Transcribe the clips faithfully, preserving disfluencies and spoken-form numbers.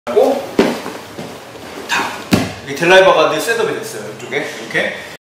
하고 탁! 이게 델라이버 가드 셋업이 됐어요. 이쪽에 이렇게.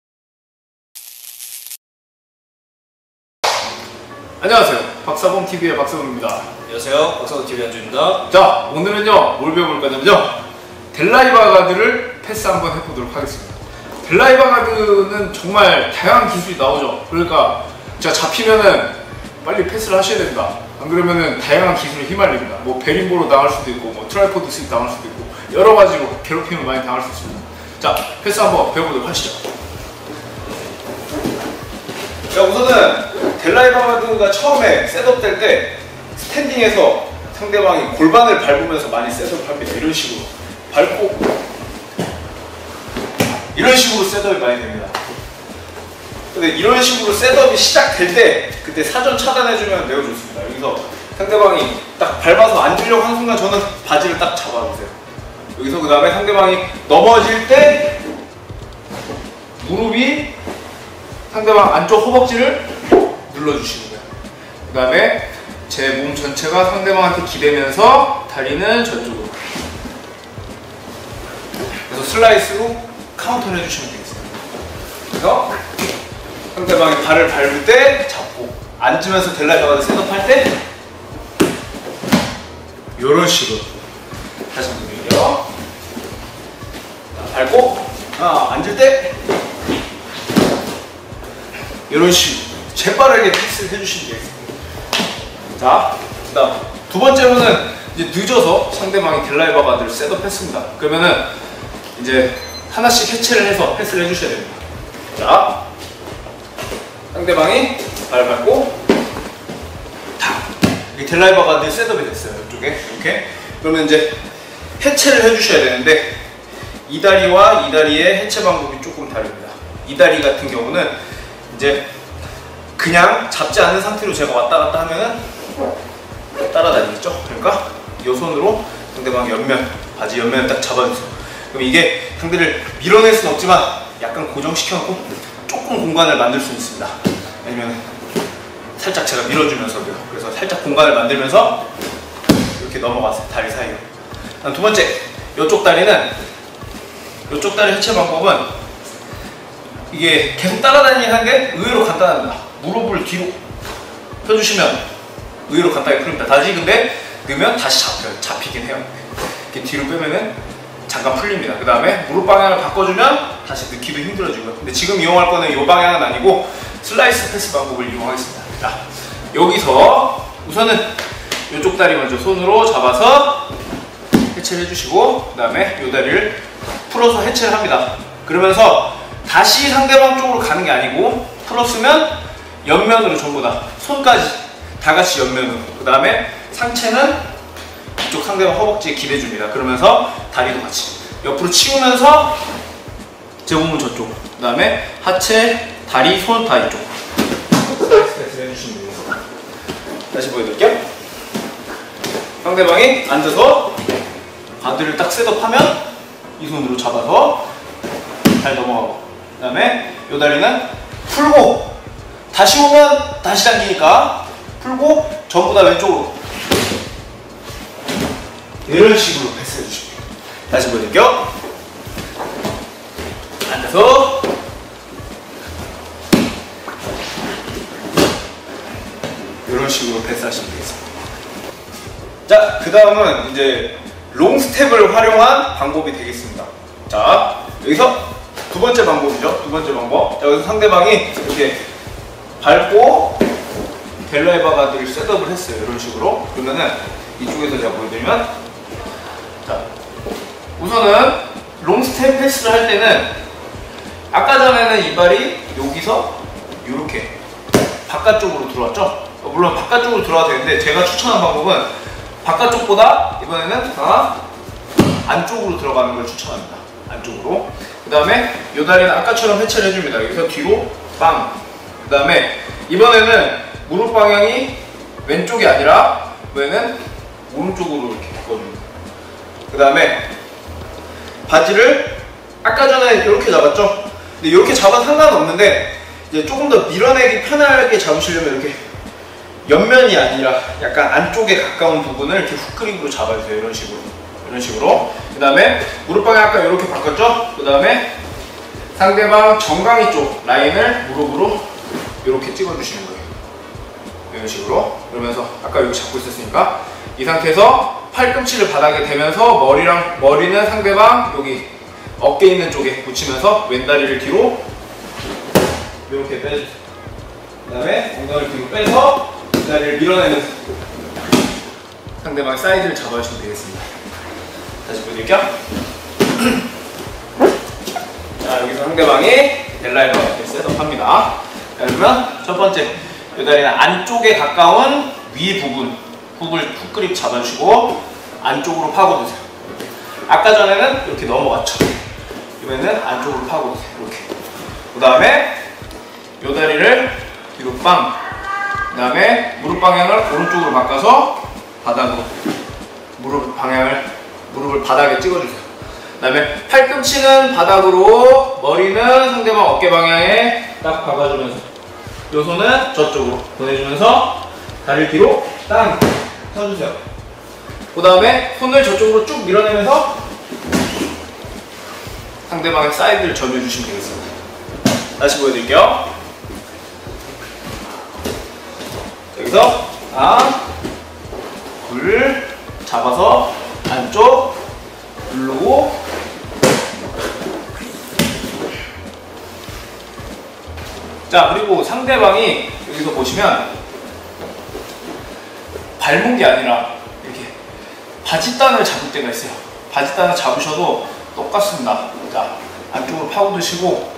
안녕하세요, 박사범티비의 박사범입니다. 안녕하세요, 박사범티비 안주입니다. 자, 오늘은요 뭘 배워볼 거냐면요, 델라이버 가드를 패스 한번 해보도록 하겠습니다. 델라이버 가드는 정말 다양한 기술이 나오죠. 그러니까 제가 잡히면은 빨리 패스를 하셔야 됩니다. 안 그러면은 다양한 기술에 휘말립니다. 뭐 베림보로 당할 수도 있고, 뭐 트라이포드 스틱 당할 수도 있고, 여러 가지로 괴롭힘을 많이 당할 수 있습니다. 자, 패스 한번 배워보도록 하시죠. 자, 우선은 델라이버 가드가 처음에 셋업될 때 스탠딩에서 상대방이 골반을 밟으면서 많이 셋업을 합니다. 이런 식으로 밟고 이런 식으로 셋업이 많이 됩니다. 근데 이런 식으로 셋업이 시작될 때 그때 사전 차단해주면 매우 좋습니다. 여기서 상대방이 딱 밟아서 앉으려고 하는 순간 저는 바지를 딱 잡아주세요. 여기서 그 다음에 상대방이 넘어질 때 무릎이 상대방 안쪽 허벅지를 눌러주시는 거예요. 그 다음에 제 몸 전체가 상대방한테 기대면서 다리는 저쪽으로. 그래서 슬라이스로 카운터를 해주시면 되겠습니다. 그래서 상대방이 발을 밟을 때 잡고, 앉으면서 델라이버 가드 셋업할 때 이런 식으로. 다시 한번 드릴게요. 밟고, 아, 앉을 때 이런 식으로 재빠르게 패스를 해주시면 되겠습니다. 자, 그 다음 두 번째로는 이제 늦어서 상대방이 델라이버 가드를 셋업했습니다. 그러면은 이제 하나씩 해체를 해서 패스를 해주셔야 됩니다. 자, 상대방이 발 밟고 탁! 이 델라이버 가드 셋업이 됐어요. 이쪽에 이렇게. 그러면 이제 해체를 해주셔야 되는데 이 다리와 이 다리의 해체 방법이 조금 다릅니다. 이 다리 같은 경우는 이제 그냥 잡지 않은 상태로 제가 왔다 갔다 하면은 따라다니겠죠? 그러니까 이 손으로 상대방 옆면, 바지 옆면을 딱 잡아주세요. 그럼 이게 상대를 밀어낼 수는 없지만 약간 고정시켜놓고 조금 공간을 만들 수 있습니다. 아니면 살짝 제가 밀어주면서요. 그래서 살짝 공간을 만들면서 이렇게 넘어가세요. 다리 사이로. 두 번째, 이쪽 다리는 이쪽 다리 해체 방법은 이게 계속 따라다니는 게 의외로 간단합니다. 무릎을 뒤로 펴주시면 의외로 간단하게 풀립니다. 다시 근데 넣으면 다시 잡혀요. 잡히긴 해요. 이렇게 뒤로 빼면은 잠깐 풀립니다. 그 다음에 무릎 방향을 바꿔주면 다시 넣기도 힘들어지고요. 근데 지금 이용할 거는 이 방향은 아니고 슬라이스 패스 방법을 이용하겠습니다. 자, 여기서 우선은 이쪽 다리 먼저 손으로 잡아서 해체를 해주시고, 그 다음에 이 다리를 풀어서 해체를 합니다. 그러면서 다시 상대방 쪽으로 가는 게 아니고 풀었으면 옆면으로 전부 다 손까지 다 같이 옆면으로. 그 다음에 상체는 이쪽 상대방 허벅지에 기대줍니다. 그러면서 다리도 같이 옆으로 치우면서 제 몸은 저쪽, 그 다음에 하체, 다리, 손 다 이쪽. 슬라이스 패스 해주시면 됩니다. 다시 보여드릴게요. 상대방이 앉아서 가드를 딱 셋업하면 이 손으로 잡아서 잘 넘어가고, 그 다음에 이 다리는 풀고 다시 오면 다시 당기니까 풀고 전부 다 왼쪽으로 이런 식으로 패스해 주십니다. 다시 보여드릴게요. 앉아서 이런 식으로 패스하시면 되겠습니다. 자, 그 다음은 이제 롱 스텝을 활용한 방법이 되겠습니다. 자, 여기서 두 번째 방법이죠. 두 번째 방법. 자, 여기서 상대방이 이렇게 밟고 델라이버 가드를 셋업을 했어요. 이런 식으로. 그러면은 이쪽에서 제가 보여드리면, 자, 우선은 롱 스텝 패스를 할 때는 아까 전에는 이 발이 여기서 이렇게 바깥쪽으로 들어왔죠. 물론 바깥쪽으로 들어와도 되는데 제가 추천한 방법은 바깥쪽보다 이번에는 다 안쪽으로 들어가는 걸 추천합니다. 안쪽으로. 그 다음에 이 다리는 아까처럼 해체를 해줍니다. 여기서 뒤로 빵. 그 다음에 이번에는 무릎 방향이 왼쪽이 아니라 이번에는 오른쪽으로 이렇게 바꿔줍니다. 그 다음에 바지를 아까 전에 이렇게 잡았죠? 근데 이렇게 잡아도 상관없는데 이제 조금 더 밀어내기 편하게 잡으시려면 이렇게 옆면이 아니라 약간 안쪽에 가까운 부분을 이렇게 훅그립으로 잡아주세요. 이런 식으로. 이런 식으로. 그 다음에 무릎 방향 아까 이렇게 바꿨죠? 그 다음에 상대방 정강이 쪽 라인을 무릎으로 이렇게 찍어주시는 거예요. 이런 식으로. 그러면서 아까 여기 잡고 있었으니까 이 상태에서 팔꿈치를 바닥에 대면서 머리랑 머리는 상대방 여기 어깨 있는 쪽에 붙이면서 왼다리를 뒤로 이렇게 빼주세요. 그 다음에 엉덩이를 뒤로 빼서 왼다리를 밀어내는 상대방 사이드를 잡아주시면 되겠습니다. 다시 보여드릴게요. 자, 여기서 상대방이 델라이버 이렇게 셋업합니다. 그러면 첫 번째 이 다리는 안쪽에 가까운 위 부분 훅을 훅 그립 잡아주시고 안쪽으로 파고드세요. 아까 전에는 이렇게 넘어갔죠. 이번에는 안쪽으로 파고드세요. 이렇게. 그 다음에 이 다리를 뒤로 빵. 그 다음에 무릎 방향을 오른쪽으로 바꿔서 바닥으로 무릎 방향을 무릎을 바닥에 찍어주세요. 그 다음에 팔꿈치는 바닥으로 머리는 상대방 어깨 방향에 딱 박아주면서 요 손은 저쪽으로 보내주면서 다리를 뒤로 땅 서주세요. 그 다음에 손을 저쪽으로 쭉 밀어내면서 상대방의 사이드를 점여주시면 되겠습니다. 다시 보여드릴게요. 여기서 아, 굴 잡아서 안쪽 누르고 자, 그리고 상대방이 여기서 보시면 발목이 아니라 이렇게 바짓단을 잡을 때가 있어요. 바짓단을 잡으셔도 똑같습니다. 자, 안쪽으로 파고드시고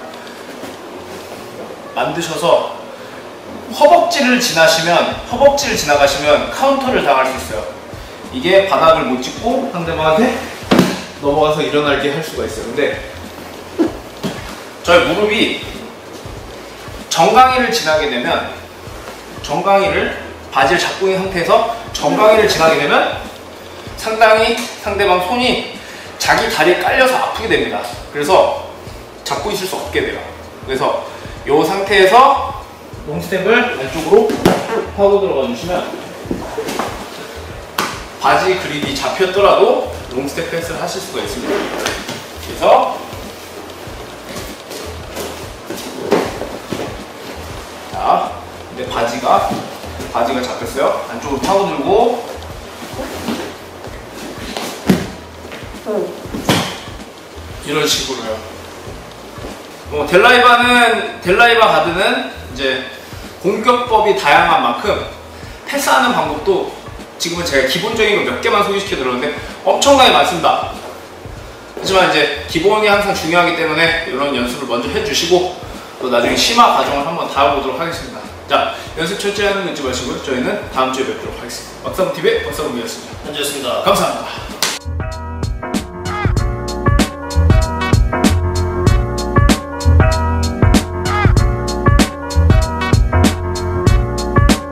만드셔서 허벅지를 지나시면 허벅지를 지나가시면 카운터를 당할 수 있어요. 이게 바닥을 못 짚고 상대방한테 넘어가서 일어나게 할 수가 있어요. 근데 저희 무릎이 정강이를 지나게 되면 정강이를 바지를 잡고 있는 상태에서 정강이를 지나게 되면 상당히 상대방 손이 자기 다리에 깔려서 아프게 됩니다. 그래서 잡고 있을 수 없게 돼요. 그래서 이 상태에서 롱스텝을 왼쪽으로 파고 들어가 주시면 바지 그립이 잡혔더라도 롱스텝 패스를 하실 수가 있습니다. 그래서 자, 근데 바지가 바지가 잡혔어요. 안쪽으로 파고 들고 이런 식으로요. 뭐 델라이바는 델라이바 가드는 이제 공격법이 다양한 만큼 패스하는 방법도 지금은 제가 기본적인 거 몇 개만 소개시켜 드렸는데 엄청나게 많습니다. 하지만 이제 기본이 항상 중요하기 때문에 이런 연습을 먼저 해주시고 또 나중에 심화 과정을 한번 다뤄보도록 하겠습니다. 자, 연습 철저히 하는 거 잊지 마시고요. 저희는 다음 주에 뵙도록 하겠습니다. 박사범티비의 박사범이었습니다. 현재였습니다. 감사합니다.